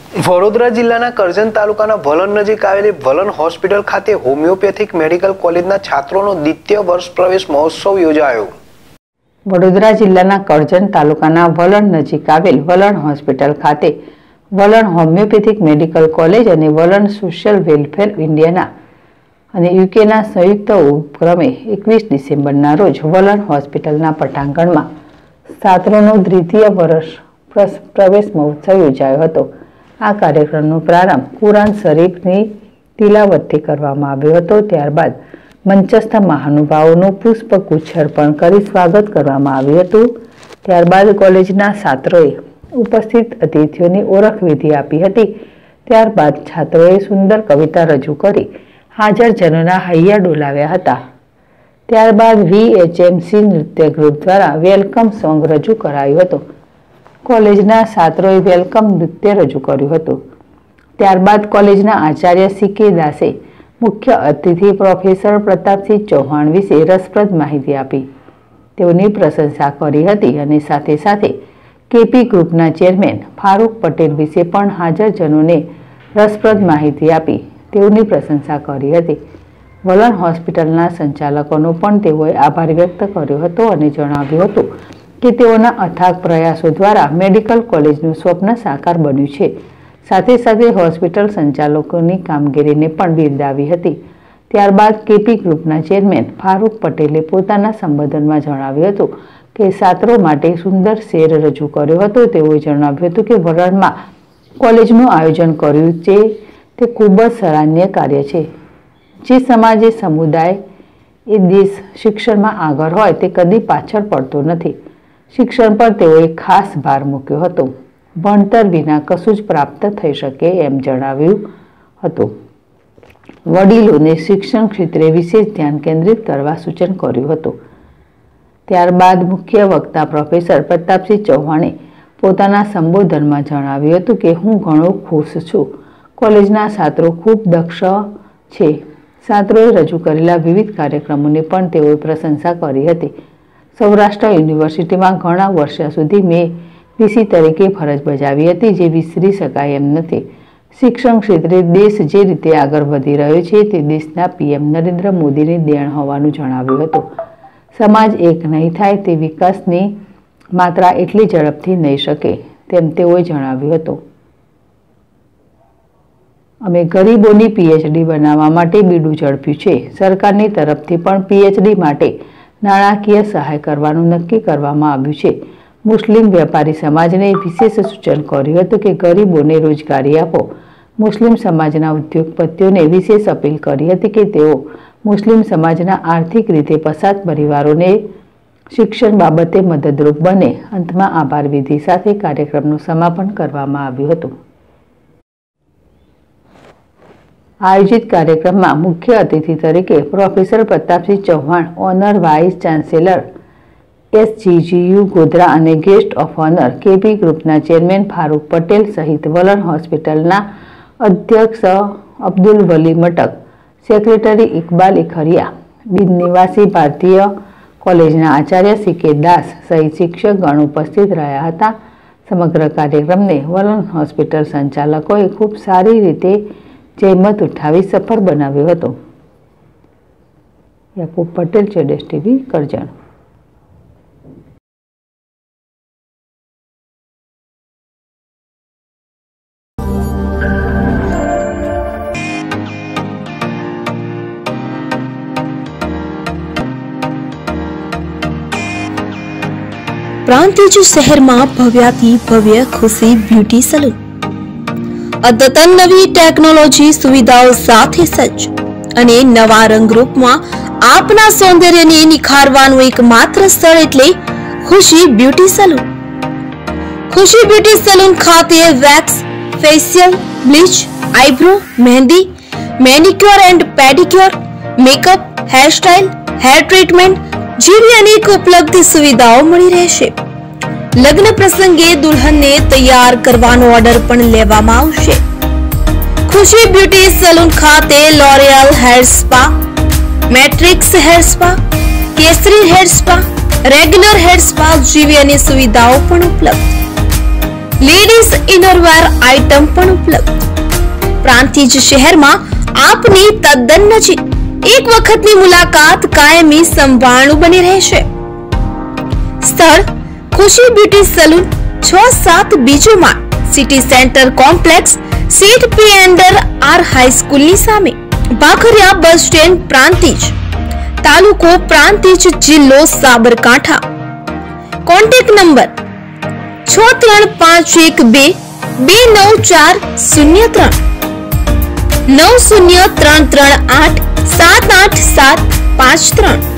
વડોદરા જિલ્લાના કરજણ તાલુકાના વલણ નજીક આવેલી વલણ હોસ્પિટલ ખાતે હોમિયોપેથિક મેડિકલ કોલેજના છાત્રોનો દ્વિતીય વર્ષ પ્રવેશ મહોત્સવ યોજાયો। વડોદરા જિલ્લાના કરજણ તાલુકાના વલણ નજીક આવેલ વલણ હોસ્પિટલ ખાતે વલણ હોમિયોપેથિક મેડિકલ કોલેજ અને વલણ સોશિયલ વેલફેર ઇન્ડિયાના અને યુકેના સંયુક્ત ઉપક્રમે 21 ડિસેમ્બરના રોજ વલણ હોસ્પિટલના પટાંગણમાં છાત્રોનો દ્વિતીય વર્ષ પ્રવેશ મહોત્સવ યોજાયો હતો। આ કાર્યક્રમનો પ્રારંભ કુરાન શરીફની તિલાવતથી કરવામાં આવ્યો હતો। ત્યારબાદ મંચસ્થ મહાનુભાવોનું પુષ્પગુચ્છ અર્પણ કરી સ્વાગત કરવામાં આવ્યું હતું। ત્યારબાદ કોલેજના છાત્રોએ ઉપસ્થિત અતિથિઓની ઓળખવિધિ આપી હતી। ત્યારબાદ છાત્રોએ સુંદર કવિતા રજૂ કરી હાજરજનોના હૈયા ડોલાવ્યા હતા। ત્યારબાદ VHMC નૃત્ય ગ્રુપ દ્વારા વેલકમ સોંગ રજૂ કરાયું હતું। કોલેજના છાત્રોએ વેલકમ નૃત્ય રજૂ કર્યું હતું। ત્યારબાદ કોલેજના આચાર્ય CK દાસે મુખ્ય અતિથિ પ્રોફેસર પ્રતાપસિંહ ચૌહાણ વિશે રસપ્રદ માહિતી આપી, તેઓની પ્રશંસા કરી હતી અને સાથે સાથે KP ગ્રુપના ચેરમેન ફારૂક પટેલ વિશે પણ હાજરજનોને રસપ્રદ માહિતી આપી તેઓની પ્રશંસા કરી હતી। વલણ હોસ્પિટલના સંચાલકોનો પણ તેઓએ આભાર વ્યક્ત કર્યો હતો અને જણાવ્યું હતું કે તેઓના અથાગ પ્રયાસો દ્વારા મેડિકલ કોલેજનું સ્વપ્ન સાકાર બન્યું છે। સાથે સાથે હોસ્પિટલ સંચાલકોની કામગીરીને પણ બિરદાવી હતી। ત્યારબાદ KP ગ્રુપના ચેરમેન ફારૂક પટેલે પોતાના સંબોધનમાં જણાવ્યું હતું કે છાત્રો માટે સુંદર શેર રજૂ કર્યો હતો। તેઓએ જણાવ્યું હતું કે વલણમાં કોલેજનું આયોજન કર્યું છે તે ખૂબ જ સરાહનીય કાર્ય છે। જે સમાજે સમુદાય એ દેશ શિક્ષણમાં આગળ હોય તે કદી પાછળ પડતો નથી। શિક્ષણ પર તેઓએ ખાસ ભાર મૂક્યો હતો। ભણતર વિના કશું જ પ્રાપ્ત થઈ શકે એમ જણાવ્યું હતું। વડીલોને શિક્ષણ ક્ષેત્રે વિશેષ ધ્યાન કેન્દ્રિત કરવા સૂચન કર્યું હતું। ત્યારબાદ મુખ્ય વક્તા પ્રોફેસર પ્રતાપસિંહ ચૌહાણે પોતાના સંબોધનમાં જણાવ્યું હતું કે હું ઘણો ખુશ છું। કોલેજના છાત્રો ખૂબ દક્ષ છે। છાત્રોએ રજૂ કરેલા વિવિધ કાર્યક્રમોની પણ તેઓએ પ્રશંસા કરી હતી। સૌરાષ્ટ્ર યુનિવર્સિટીમાં ઘણા વર્ષો સુધી મેં VC તરીકે ફરજ બજાવી હતી, જે વિસરી શકાય એમ નથી। શિક્ષણ ક્ષેત્રે દેશ જે રીતે આગળ વધી રહ્યો છે તે દેશના PM નરેન્દ્ર મોદીની દેણ હોવાનું જણાવ્યું હતું। સમાજ એક નહીં થાય તે વિકાસની માત્રા એટલી ઝડપથી નહીં શકે તેમ તેઓએ જણાવ્યું હતું। અમે ગરીબોની PhD બનાવવા માટે બીડું ઝડપ્યું છે। સરકારની તરફથી પણ PhD માટે નાણાકીય સહાય કરવાનું નક્કી કરવામાં આવ્યું છે। મુસ્લિમ વેપારી સમાજને વિશેષ સૂચન કર્યું હતું કે ગરીબોને રોજગારી આપો। મુસ્લિમ સમાજના ઉદ્યોગપતિઓને વિશેષ અપીલ કરી હતી કે તેઓ મુસ્લિમ સમાજના આર્થિક રીતે પછાત પરિવારોને શિક્ષણ બાબતે મદદરૂપ બને। અંતમાં આભાર વિધિ સાથે કાર્યક્રમનું સમાપન કરવામાં આવ્યું હતું। આયોજિત કાર્યક્રમમાં મુખ્ય અતિથિ તરીકે professor Pratapsinh Chauhan, honour vice chancellor SGGU Godhra અને ગેસ્ટ ઓફ ઓનર KP ગ્રુપના ચેરમેન ફારૂક પટેલ સહિત વલણ હોસ્પિટલના અધ્યક્ષ અબ્દુલ વલી મટક, સેક્રેટરી ઇકબાલ ઇખરિયા, બિન નિવાસી ભારતીય કોલેજના આચાર્ય CK દાસ સહિત શિક્ષકગણ ઉપસ્થિત રહ્યા હતા। સમગ્ર કાર્યક્રમને વલણ હોસ્પિટલ સંચાલકોએ ખૂબ સારી રીતે જહેમત ઉઠાવી સફળ બનાવ્યો હતો। Yakub Patel, ZS TV, Karjan. પ્રાંતિજ શહેરમાં ભવ્યાથી ભવ્ય ખુશી બ્યુટી સલૂન અદ્યતન નવી ટેકનોલોજી સુવિધાઓ સાથે સજ્જ અને નવા રંગરૂપમાં આપના સૌંદર્યને નિખારવાનું એકમાત્ર સ્થળ એટલે Khushi beauty salon. Khushi beauty salon ખાતે wax, facial, bleach, eyebrow, mehndi, manicure and pedicure, makeup, hairstyle, hair treatment જેવી અનેક ઉપલબ્ધ સુવિધાઓ મળી રહેશે। લગ્ન પ્રસંગે દુલ્હનને તૈયાર કરવાનો ઓર્ડર પણ લેવામાં આવશે। ખુશી બ્યુટી સલૂન ખાતે L'Oreal hair spa, Matrix hair spa, Kesari hair spa, regular hair spa જેવી અનેક સુવિધાઓ પણ ઉપલબ્ધ। લેડીઝ ઇનરવેર આઇટમ પણ ઉપલબ્ધ. પ્રાંતિજ શહેરમાં આપની તદ્દન નજીક. એક વખતની મુલાકાત કાયમી સંભાળનું બની રહેશે. સ્થળ ખુશી બ્યુટી સલૂન, 6-7 બીજો માળ, સિટી સેન્ટર કોમ્પ્લેક્સ, સીટ પી એન્ડર આર હાઈસ્કૂલની સામે, ભાખરિયા બસ સ્ટેન્ડ, પ્રાંતિજ. તાલુકો પ્રાંતિજ, જિલ્લો સાબરકાંઠા. Contact number 63512294003 903338787353.